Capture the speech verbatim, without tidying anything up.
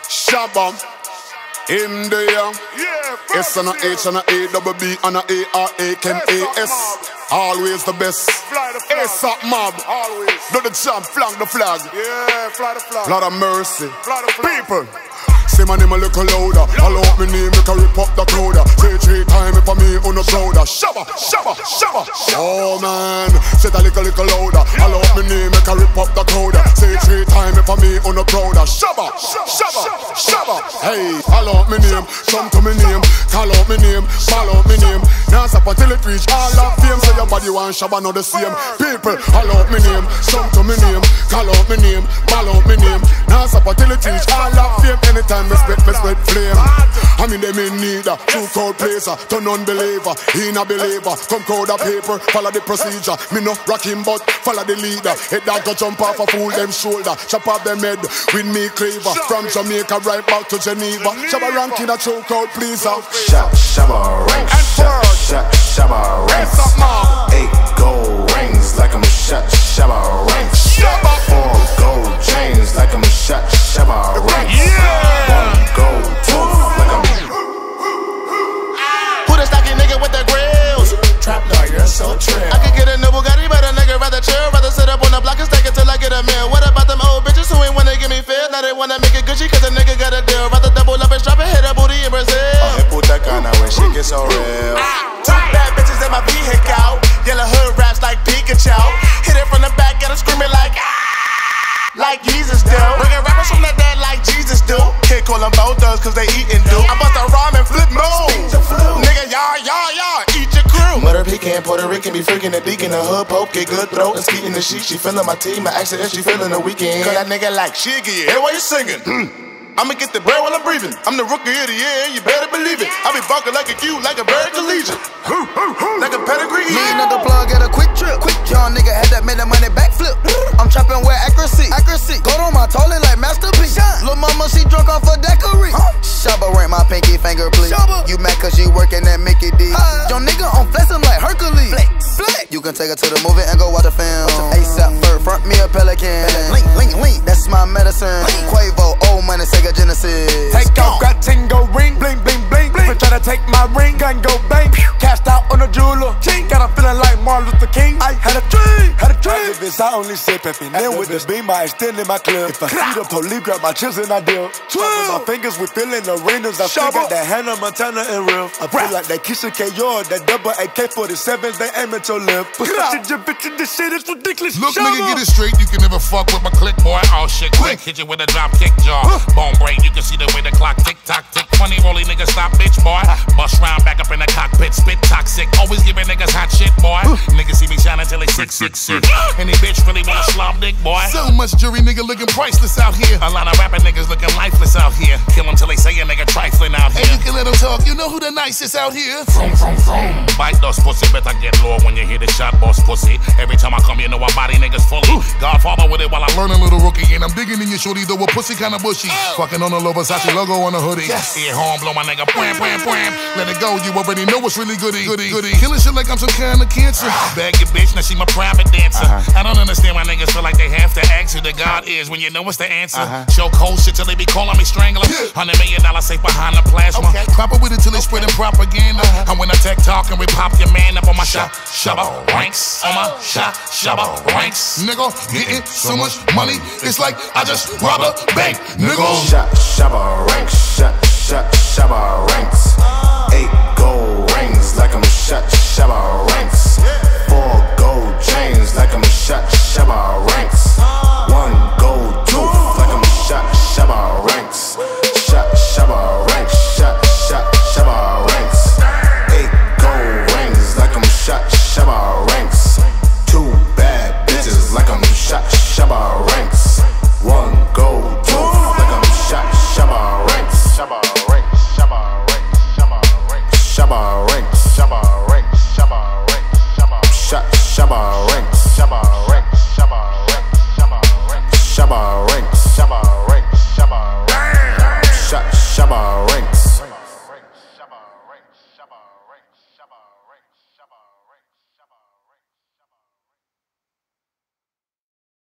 Shabba, in there. Yeah, S and a H and a A, double B and a A R A, Ken A S. Always the best. Fly the flag. A$AP Mob. Always. Do the jump, flag the flag. Yeah, fly the flag. Lot of mercy. Fly the flag. People. Say my name a little louder. Hello, me name, make a rip up the crowd. Say three times if I me on the prouder. Shabba, shabba, shabba. Oh man, say that little little louder. Hello, me name, make a rip up the crowd. Say three times if I me on the prouder. Shabba, shabba, shabba. Hey, hello, me name, come to me name, call out me name, follow me name. Now stop until it reach all of fame. Say your body want shabba, not the same. People, hello, me name, come to me name, call out me name, follow me name. Now stop until it reach all of fame. Anytime me spit, me spit flame. I mean them in need a true crowd placer, to non-believer, in a believer. Come crowd a paper, follow the procedure. Me no rock him but follow the leader. Head dog go jump off a fool them shoulder, chop off them head with me cleaver. From Jamaica right back to Geneva. Shabba ranking a true crowd pleaser. Shab, Shabba ranks, shab, shab, Shabba ranks. Eight gold rings like I'm a shot, Shabba ranks. Four gold chains like I'm a shot, Shabba ranks. One gold tooth like I'm. Who the stocky nigga with the grills? Trap dog, you're so trill. I could get a new Bugatti, but a nigga rather chill. Rather sit up on the block and stack it till I get a meal. What about them old bitches who ain't wanna give me feel? Now they wanna make it Gucci cause a nigga got a deal. Rather double up and strap and hit a booty in Brazil. Oh, put that kind of when shit gets so real. Two bad bitches in my vehicle. Yellow hood raps like Pikachu. Hit it from the back, got her screaming like ah, like Jesus do. Bringing rappers from the dead like Jesus do. Can't call them both thugs cause they eatin' do. I bust a rhyme and flip mode. Nigga, y'all, y'all, y'all, eat your crew. Mother pecan, Puerto Rican, be freaking the deacon. The hood poke, get good throat and skeeting the sheet. She feeling my team, I asked her if she feeling the weekend. Cause that nigga like Shiggy. Hey, why you singing? Hmm. I'ma get the bread while I'm breathing. I'm the rookie of the year, you better believe it. I be barking like a cue, like a bird collegiate. Like a pedigree. Me another plug at a quick trip. Quick young nigga had that made the money backflip. I'm trapping with accuracy. Accuracy. Go on my toilet like Master P. Lil' mama, she drunk off a daiquiri. Huh? Shabba rank my pinky finger, please. Shabba. You mad cause you working at Mickey D. Uh, Young nigga on flexing like Hercules. Flex. Flex. You can take her to the movie and go watch the film. A$AP Ferg, front me a Pelican. Link, link, link. That's my medicine. Link. Quavo, old money, Sega Genesis. Take off, got tingo ring, bling, bling, bling, bling. Try to take my ring, gun go bang. Cashed out on a jeweler, got a feeling like Martin Luther King. I had a dream, had a dream. Activists, I only sip if and then with the beam, I extend in my clip. If I see the police, grab my chips and I deal. With my fingers, we filling arenas. I still got that Hannah Montana and real. I feel like that Keisha K O, that double A K forty-sevens, they aim at your lip. Your bitch in this shit is ridiculous. Look, nigga, get it straight. You can never fuck with my click, boy. All shit quick. Hit you with a drop kick jaw. Bone break, you can see the way the clock tick tock tick. Funny rolly nigga, stop bitch, boy. Bust round back up in the cockpit, spit toxic. Always giving niggas hot shit, boy. Niggas see me shining till they sick, sick, sick. Any bitch really wanna slob dick, boy. So much jury, nigga, looking priceless out here. A lot of rapping niggas looking lifeless out here. Kill them till they say a nigga trifling out here. And you can let them talk, you know who the nicest out here. Vroom, vroom, vroom. Bite those pussy, better get low when you hear the shot, boss pussy. Every time I come, you know I body niggas fully. Godfather with it while I learn a little rookie. And I'm digging in your shorty, though a pussy kinda bushy. Oh. Fucking on the low Versace logo on the hoodie. Yes. Ear horn, blow my nigga, bwam, bwam, bwam. Let it go, you already know what's really goody, goody, goody. Killing shit like I'm some kind of cancer. Uh, Bag your bitch, now she my private dancer. Uh-huh. I don't understand why niggas feel like they have to ask who the God is when you know what's the answer. Uh-huh. Show cold shit till they be calling me strangler. Yeah. Hundred million dollar safe behind the plasma. Okay. Proper with it till they spreading propaganda. Uh-huh. And when I tech talk and we pop your man up on my shop, Shabba ranks. On my shop, Shabba ranks. Nigga, getting so much money, it's like I just robbed a bank. Nigga, shop, Shabba ranks. Shop, shop, Shabba ranks. Eight gold rings like I'm a shot, Shabba ranks. Four gold chains like I'm a shot, Shabba ranks.